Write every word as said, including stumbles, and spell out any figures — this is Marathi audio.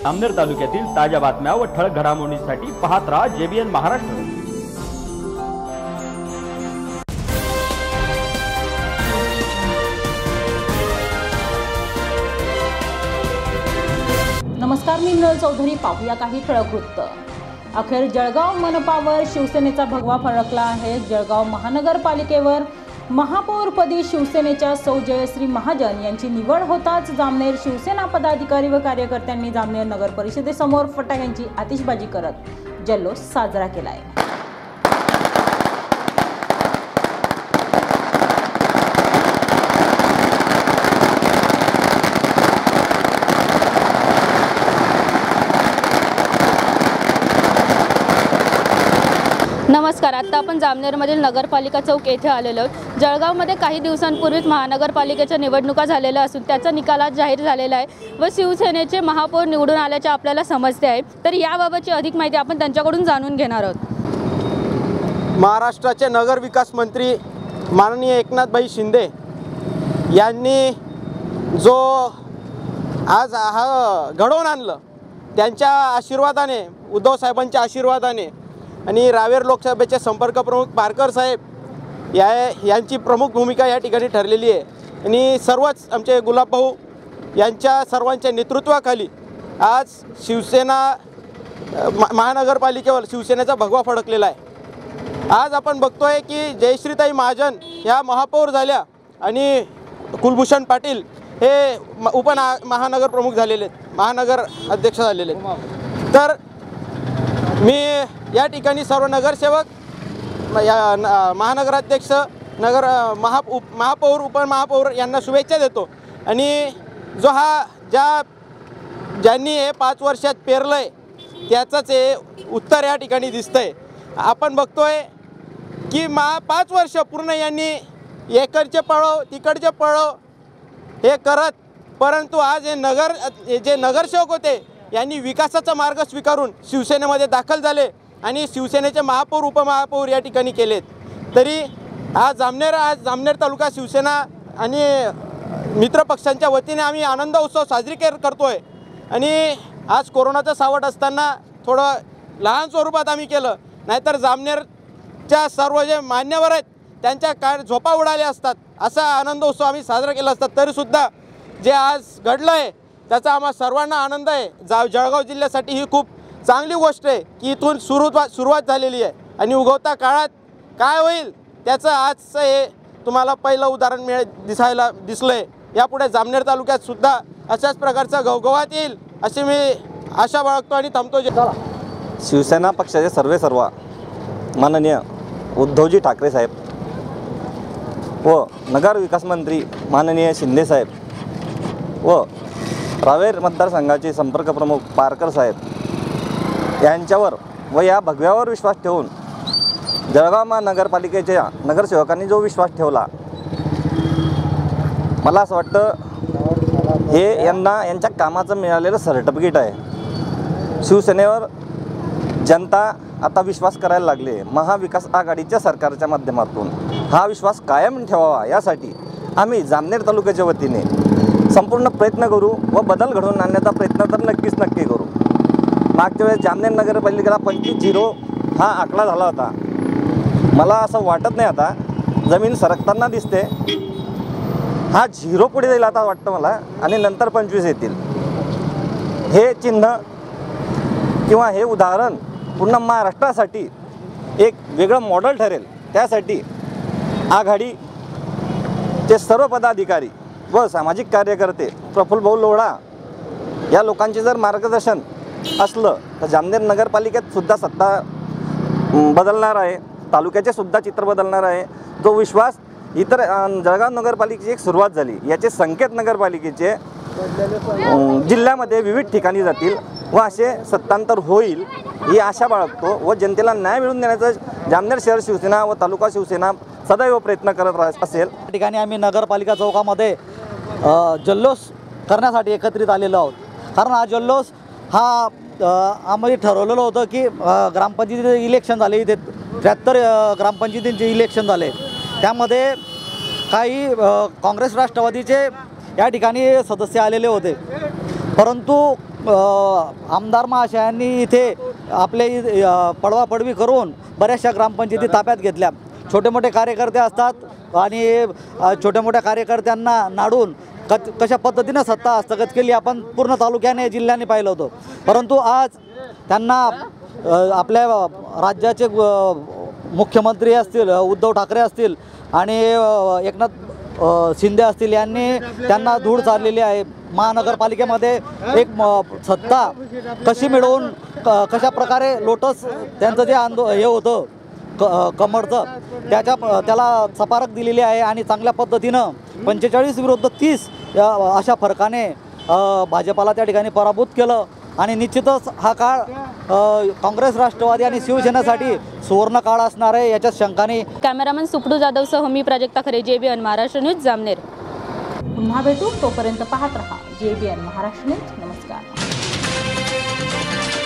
जामनेर तालुक्यातील ताज्या बातम्या व ठळक घडामोडींसाठी पाहत राहा जेबीएन महाराष्ट्र। नमस्कार, मी नल चौधरी। पाहूया काही ठळक वृत्त। अखेर जळगाव मनपावर शिवसेनेचा भगवा फडकला आहे। जळगाव महानगरपालिकेवर महापौरपदी शिवसेनेच्या सौ जयश्री महाजन यांची निवड होताच जामनेर शिवसेना पदाधिकारी व कार्यकर्त्यांनी जामनेर नगर परिषदेसमोर फटाक्यांची आतिषबाजी करत जल्लोष साजरा केलाय। नमस्कार, आता आपण जामनेरमधील नगरपालिका चौक येथे आलेलो आहोत। जळगावमध्ये काही दिवसांपूर्वीच महानगरपालिकेच्या निवडणुका झालेल्या असून त्याचा निकाल आज जाहीर झालेला आहे व शिवसेनेचे महापौर निवडून आल्याचे आपल्याला समजते आहे। तर याबाबतची अधिक माहिती आपण त्यांच्याकडून जाणून घेणार आहोत। महाराष्ट्राचे नगर विकास मंत्री माननीय एकनाथभाई शिंदे यांनी जो आज हा घडवून आणलं, त्यांच्या आशीर्वादाने, उद्धव साहेबांच्या आशीर्वादाने आणि रावेर लोकसभेचे संपर्क प्रमुख पारकर साहेब या यांची प्रमुख भूमिका या ठिकाणी ठरलेली आहे आणि सर्वच आमचे गुलाब भाऊ यांच्या सर्वांच्या नेतृत्वाखाली आज शिवसेना महानगरपालिकेवर शिवसेनेचा भगवा फडकलेला आहे। आज आपण बघतोय की जयश्रीताई महाजन ह्या महापौर झाल्या आणि कुलभूषण पाटील हे उप महानगर प्रमुख झालेले आहेत, महानगर अध्यक्ष झालेले आहेत। तर मी या ठिकाणी सर्व नगरसेवक, महानगराध्यक्ष, नगर महा उप महापौर उपमहापौर यांना शुभेच्छा देतो आणि जो हा ज्या ज्यांनी हे पाच वर्षात पेरलं आहे त्याचंच हे उत्तर या ठिकाणी दिसतं आहे। आपण बघतोय की मा पाच वर्ष पूर्ण यांनी इकडचे पळो तिकडचे पळो हे करत, परंतु आज हे नगर जे नगरसेवक होते यांनी विकासाचा मार्ग स्वीकारून शिवसेनेमध्ये दाखल झाले आणि शिवसेनेचे महापौर उपमहापौर या ठिकाणी केलेत। तरी आज जामनेर आज जामनेर तालुका शिवसेना आणि मित्रपक्षांच्या वतीने आम्ही आनंद उत्सव साजरी करतो आहे आणि आज कोरोनाचं सावट असताना थोडं लहान स्वरूपात आम्ही केलं, नाहीतर जामनेरच्या सर्व जे मान्यवर आहेत त्यांच्या काय झोपा उडाल्या असतात असा आनंद उत्सव आम्ही साजरा केला असतात। तरीसुद्धा जे आज घडलं आहे त्याचा आम्हा सर्वांना आनंद आहे। जा जळगाव जिल्ह्यासाठी ही खूप चांगली गोष्ट आहे की इथून सुरुवात सुरुवात झालेली आहे आणि उगवता काळात काय होईल त्याचं आजचं हे तुम्हाला पहिलं उदाहरण मिळ दिसायला दिसलं आहे। यापुढे जामनेर तालुक्यात सुद्धा अशाच प्रकारचा गवगवात येईल अशी मी आशा बाळगतो आणि थांबतो। शिवसेना पक्षाचे सर्वे सर्व माननीय उद्धवजी ठाकरे साहेब व नगर विकास मंत्री माननीय शिंदे साहेब व रावेर मतदारसंघाचे संपर्क प्रमुख पारकर साहेब यांच्यावर व या भगव्यावर विश्वास ठेवून जळगाव महानगरपालिकेच्या नगरसेवकांनी जो विश्वास ठेवला, मला असं वाटतं हे यांना यांच्या कामाचं मिळालेलं सर्टिफिकेट आहे। शिवसेनेवर जनता आता विश्वास करायला लागले। महाविकास आघाडीच्या सरकारच्या माध्यमातून हा विश्वास कायम ठेवावा यासाठी आम्ही जामनेर तालुक्याच्या वतीने संपूर्ण प्रयत्न करू व बदल घडवून आणण्याचा प्रयत्न तर नक्कीच नक्की करू। मागच्या वेळेस जामनेर नगरपालिकेला पंचवीस झिरो हा आकडा झाला होता। मला असं वाटत नाही आता जमीन सरकताना दिसते, हा झिरो पुढे जाईल आता वाटतं मला आणि नंतर पंचवीस येतील। हे चिन्ह किंवा हे उदाहरण पूर्ण महाराष्ट्रासाठी एक वेगळं मॉडेल ठरेल। त्यासाठी आघाडीचे सर्व पदाधिकारी व सामाजिक कार्यकर्ते, प्रफुल्ल भाऊ लोढा या लोकांचे जर मार्गदर्शन असलं तर जामनेर नगरपालिकेत सुद्धा सत्ता बदलणार आहे, तालुक्याचे सुद्धा चित्र बदलणार आहे। जो विश्वास इतर जळगाव नगरपालिकेची एक सुरुवात झाली, याचे संकेत नगरपालिकेचे जिल्ह्यामध्ये विविध ठिकाणी जातील व असे सत्तांतर होईल ही आशा बाळगतो व जनतेला न्याय मिळवून देण्याचं जामनेर शहर शिवसेना व तालुका शिवसेना सदैव प्रयत्न करत असेल। या ठिकाणी आम्ही नगरपालिका चौकामध्ये जल्लोष करण्यासाठी एकत्रित आलेलो आहोत, कारण हा जल्लोष हा आम्ही ठरवलेलं होतं की ग्रामपंचायतीचे इलेक्शन झाले, इथे त्र्याहत्तर ग्रामपंचायतींचे इलेक्शन झाले, त्यामध्ये काही काँग्रेस राष्ट्रवादीचे या ठिकाणी सदस्य आलेले होते, परंतु अ, आमदार महाशयांनी इथे आपले अ, पडवापडवी करून बऱ्याचशा ग्रामपंचायती ताब्यात घेतल्या. छोटे मोठे कार्यकर्ते असतात आणि अ, छोट्या मोठ्या कार्यकर्त्यांना नाडून क कशा पद्धतीनं सत्ता हस्तगत केली आपण पूर्ण तालुक्याने जिल्ह्याने पाहिलं होतं. परंतु आज त्यांना अ, आपल्या राज्याचे अ, मुख्यमंत्री असतील, उद्धव ठाकरे असतील आणि अ, एकनाथ अ, शिंदे असतील यांनी त्यांना धूळ चाललेली आहे. महानगरपालिकेमध्ये एक म सत्ता कशी मिळवून क कशा प्रकारे लोटस त्यांचं जे आंदो हे होतं क कमळचं त्याच्या त्याला सपारक दिलेली आहे आणि चांगल्या पद्धतीनं पंचेचाळीस विरुद्ध तीस या अशा फरकाने अ, भाजपाला त्या ठिकाणी पराभूत केलं. आणि निश्चितच हा काळ अ, काँग्रेस, राष्ट्रवादी आणि शिवसेनेसाठी सुवर्ण काळ असणार आहे याच्यात शंका नाही. कॅमेरामन सुपडू जाधवसह मी प्राजक्ता खरे, जेबीएन महाराष्ट्र न्यूज, जामनेर. पुन्हा भेटू, तोपर्यंत पाहत रहा जेबीएन महाराष्ट्र न्यूज. नमस्कार.